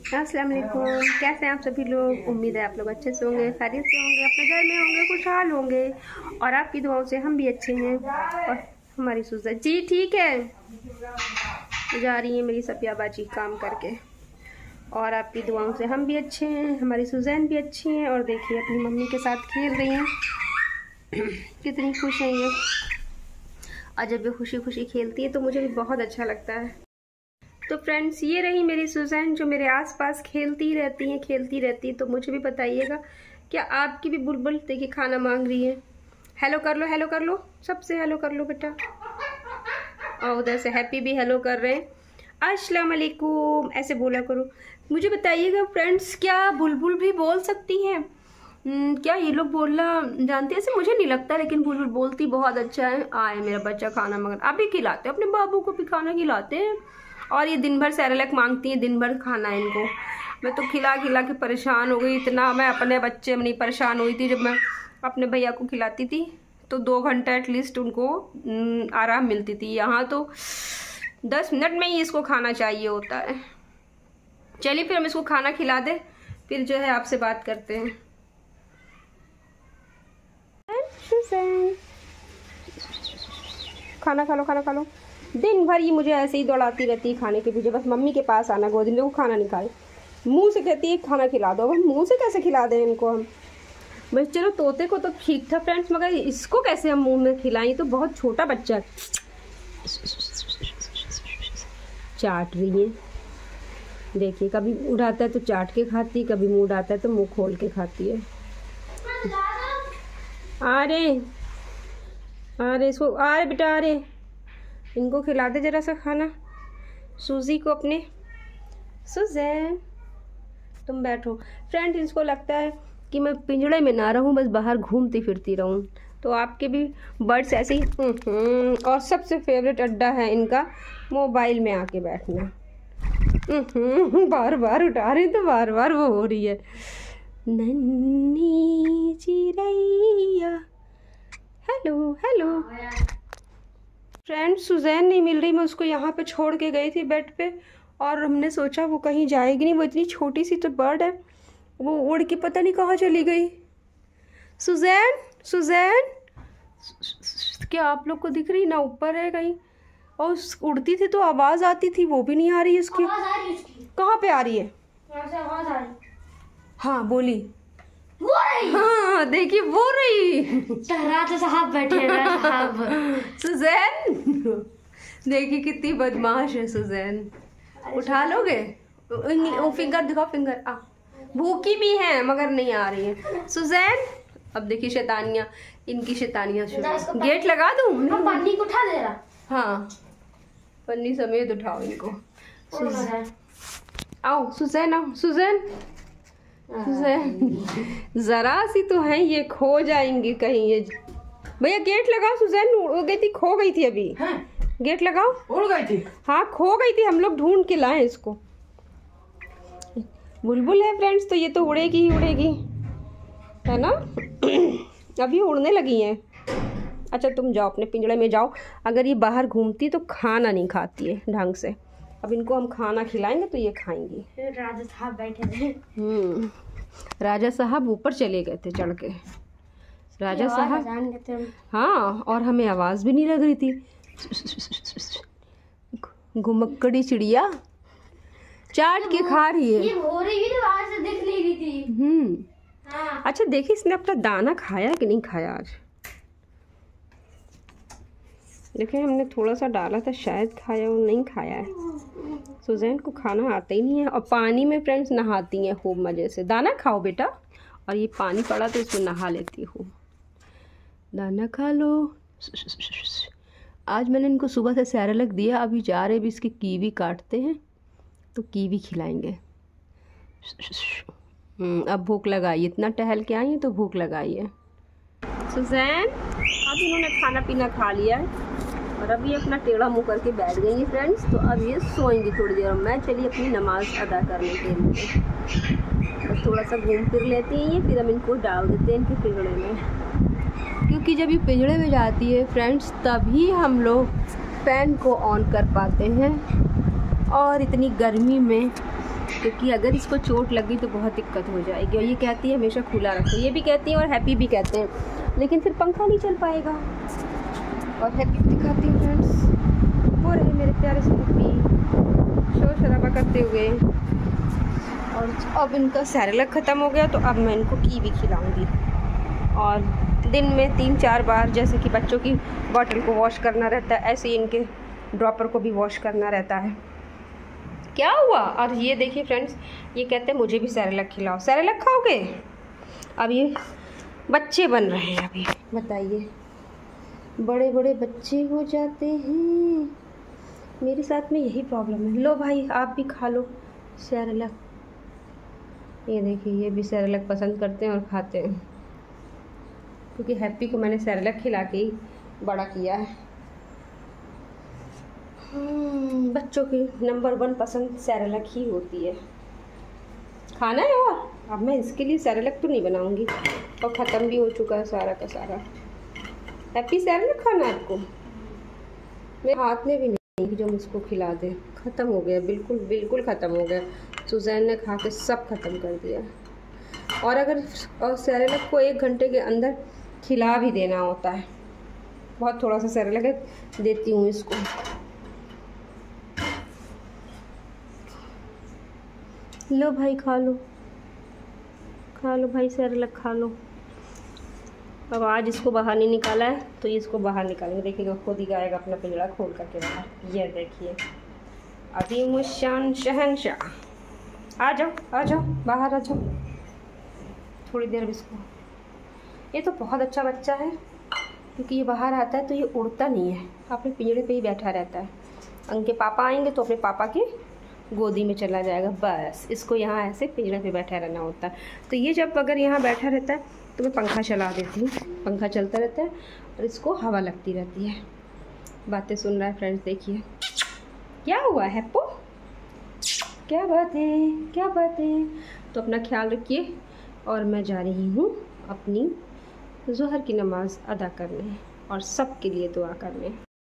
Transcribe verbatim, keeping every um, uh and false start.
अस्सलाम वालेकुम, कैसे हैं आप सभी लोग। उम्मीद है आप लोग अच्छे से होंगे, खैरियत से होंगे, अपने घर में होंगे, खुशहाल होंगे और आपकी दुआओं से हम भी अच्छे हैं। और हमारी सुजा जी ठीक है, जा रही है मेरी सफिया बाजी काम करके और आपकी दुआओं से हम भी अच्छे हैं, हमारी सुजैन भी अच्छी हैं। और देखिए अपनी मम्मी के साथ खेल रही हैं, कितनी खुश हैं ये। और जब ये खुशी खुशी खेलती है तो मुझे भी बहुत अच्छा लगता है। तो फ्रेंड्स, ये रही मेरी सुजैन जो मेरे आसपास खेलती रहती हैं खेलती रहती है। तो मुझे भी बताइएगा, क्या आपकी भी बुलबुल देखिए खाना मांग रही है। हेलो कर लो, हेलो कर लो, सबसे हेलो कर लो बेटा। और उधर से हैप्पी भी हेलो कर रहे हैं, अस्सलाम वालेकुम ऐसे बोला करो। मुझे बताइएगा फ्रेंड्स, क्या बुलबुल भी बोल सकती हैं? क्या ये लोग बोलना जानते हैं? ऐसे मुझे नहीं लगता, लेकिन बुलबुल बोलती बहुत अच्छा है। आए मेरा बच्चा खाना मांग, अभी खिलाते, अपने बाबू को भी खाना खिलाते हैं। और ये दिन भर सेरेलैक मांगती है, दिन भर खाना है इनको। मैं तो खिला खिला के परेशान हो गई, इतना मैं अपने बच्चे में नहीं परेशान हुई थी। जब मैं अपने भैया को खिलाती थी तो दो घंटा एटलीस्ट उनको आराम मिलती थी। यहाँ तो दस मिनट में ही इसको खाना चाहिए होता है। चलिए फिर हम इसको खाना खिला दें, फिर जो है आपसे बात करते हैं। खाना खा लो, खाना खा लो। दिन भर ये मुझे ऐसे ही दौड़ाती रहती है खाने के पीछे, बस मम्मी के पास आना, गोदी में वो खाना नहीं खाए, मुंह से कहती है खाना खिला दो। अब हम मुंह से कैसे खिला दें इनको हम? बस चलो तोते को तो ठीक था फ्रेंड्स, मगर इसको कैसे हम मुंह में खिलाएं? तो बहुत छोटा बच्चा चाट रही है, देखिए कभी उड़ाता है तो चाट के खाती, कभी मुंह उड़ाता है तो मुंह खोल के खाती है। अरे अरे इसको, अरे बेटा, अरे इनको खिला दे जरा सा खाना, सूजी को अपने। सुजैन तुम बैठो। फ्रेंड, इसको लगता है कि मैं पिंजड़े में ना रहूं, बस बाहर घूमती फिरती रहूं। तो आपके भी बर्ड्स ऐसे ही। और सबसे फेवरेट अड्डा है इनका मोबाइल में आके बैठना। बार बार उठा रही तो बार बार वो हो रही है, नन्ही चिड़ैया। हेलो हेलो फ्रेंड्स, सुजैन नहीं मिल रही। मैं उसको यहाँ पे छोड़ के गई थी बेड पे, और हमने सोचा वो कहीं जाएगी नहीं, वो इतनी छोटी सी तो बर्ड है, वो उड़ के पता नहीं कहाँ चली गई। सुजैन, सुजैन क्या आप लोग को दिख रही ना? ऊपर है कहीं, और उड़ती थी तो आवाज़ आती थी, वो भी नहीं आ रही उसकी। कहाँ पे आ रही है? आवाज़ आ रही। हाँ बोली, वो रही। हाँ देखिए वो रही। राजा साहब बैठे हैं साहब। सुजैन देखिए कितनी बदमाश है सुजैन। उठा लोगे? वो फिंगर दिखाओ, फिंगर। आ भूखी भी है मगर नहीं आ रही है सुजैन। अब देखिए शैतानियाँ, इनकी शैतानियाँ शुरू। गेट लगा दूँ? पन्नी को उठा दे रहा। हाँ पन्नी समेत उठाओ इनको। सुजैन आओ, सुजैन आओ, सुजैन जरा सी तो है ये, खो जाएंगे कहीं ये। भैया गेट लगाओ, सुजैन उड़ गई थी, खो गई थी अभी। हाँ? गेट लगाओ। उड़ गई थी? हाँ खो गई थी, हम लोग ढूंढ के लाए इसको। बुलबुल है फ्रेंड्स, तो ये तो उड़ेगी ही उड़ेगी, है ना। अभी उड़ने लगी हैं। अच्छा तुम जाओ अपने पिंजड़े में जाओ। अगर ये बाहर घूमती तो खाना नहीं खाती है ढंग से। अब इनको हम खाना खिलाएंगे तो ये खाएंगी। राजा साहब बैठे थे। हम्म राजा साहब ऊपर चले गए थे चढ़ के। राजा साहब, हाँ, और हमें आवाज़ भी नहीं लग रही थी। घुमक्कड़ी चिड़िया चाट के खा रही है। ये हो रही है, बाहर से दिख नहीं रही थी। हम्म हाँ। अच्छा देखिए इसने अपना दाना खाया कि नहीं खाया आज? देखिए हमने थोड़ा सा डाला था, शायद खाया, वो नहीं खाया है। सुजैन को खाना आता ही नहीं है। और पानी में फ्रेंड्स नहाती हैं खूब मज़े से। दाना खाओ बेटा। और ये पानी पड़ा तो इसमें नहा लेती हूँ। दाना खा लो। आज मैंने इनको सुबह से सेरेलैक दिया, अभी जा रहे भी इसकी कीवी काटते हैं तो कीवी खिलाएंगे। अब भूख लगाई, इतना टहल के आई है तो भूख लगाई है। सुजैन अब इन्होंने खाना पीना खा लिया है और अब ये अपना टेढ़ा मुँह करके बैठ गई हैं फ्रेंड्स। तो अब ये सोएंगी थोड़ी देर। मैं चली अपनी नमाज़ अदा करने के लिए, बस थोड़ा सा घूम फिर लेती हैं ये, फिर हम इनको डाल देते हैं इनके पिंजड़े में। क्योंकि जब ये पिंजड़े में जाती है फ्रेंड्स, तभी हम लोग फैन को ऑन कर पाते हैं। और इतनी गर्मी में क्योंकि अगर इसको चोट लगी तो बहुत दिक्कत हो जाएगी। और ये कहती है हमेशा खुला रखो, ये भी कहती हैं और हैप्पी भी कहते हैं, लेकिन फिर पंखा नहीं चल पाएगा। और हैप्पी भी दिखाती हूँ फ्रेंड्स, वो रहे मेरे प्यारे से हैप्पी शोर शराबा करते हुए। और अब इनका सैरेलक ख़त्म हो गया तो अब मैं इनको कीवी खिलाऊँगी। और दिन में तीन चार बार, जैसे कि बच्चों की बॉटल को वॉश करना रहता है, ऐसे ही इनके ड्रॉपर को भी वॉश करना रहता है। क्या हुआ? और ये देखिए फ्रेंड्स, ये कहते हैं मुझे भी सैरेलक खिलाओ। सैरेलक खाओगे? अब ये बच्चे बन रहे हैं अभी, बताइए, बड़े बड़े बच्चे हो जाते हैं। मेरे साथ में यही प्रॉब्लम है। लो भाई, आप भी खा लो सैरेलक। ये देखिए, ये भी सैरेलक पसंद करते हैं और खाते हैं, क्योंकि हैप्पी को मैंने सैरेलक खिला के ही बड़ा किया है। बच्चों की नंबर वन पसंद सैरेलक ही होती है। खाना है और अब मैं इसके लिए सैरेलक तो नहीं बनाऊंगी, और ख़त्म भी हो चुका है सारा का सारा। हैप्पी सैरेलक खाना आपको? मेरे हाथ में भी नहीं जो मुझको खिला दे। ख़त्म हो गया, बिल्कुल बिल्कुल ख़त्म हो गया। सुजैन ने खा के सब ख़त्म कर दिया। और अगर और सैरेलक को एक घंटे के अंदर खिला भी देना होता है। बहुत थोड़ा सा सैरेलक देती हूँ इसको। लो भाई, खा लो खा लो भाई, सैरेलक खा लो। अब आज इसको बाहर नहीं निकाला है तो इसको बाहर निकालेंगे। देखिएगा, खुद ही आएगा अपना पिंजरा खोल करके बाहर। ये देखिए, अभी मुशान शहनशाह, आ जाओ आ जाओ, बाहर आ जाओ थोड़ी देर इसको। ये तो बहुत अच्छा बच्चा है, क्योंकि ये बाहर आता है तो ये उड़ता नहीं है, अपने पिंजरे पे ही बैठा रहता है। उनके पापा आएंगे तो अपने पापा के गोदी में चला जाएगा, बस। इसको यहाँ ऐसे पिंजरे पे बैठा रहना होता है। तो ये जब अगर यहाँ बैठा रहता है तो मैं पंखा चला देती हूँ, पंखा चलता रहता है और इसको हवा लगती रहती है। बातें सुन रहा है फ्रेंड्स, देखिए क्या हुआ हैप्पो, क्या बात है, क्या बात है। तो अपना ख्याल रखिए, और मैं जा रही हूँ अपनी ज़ोहर की नमाज़ अदा करने और सब के लिए दुआ करने।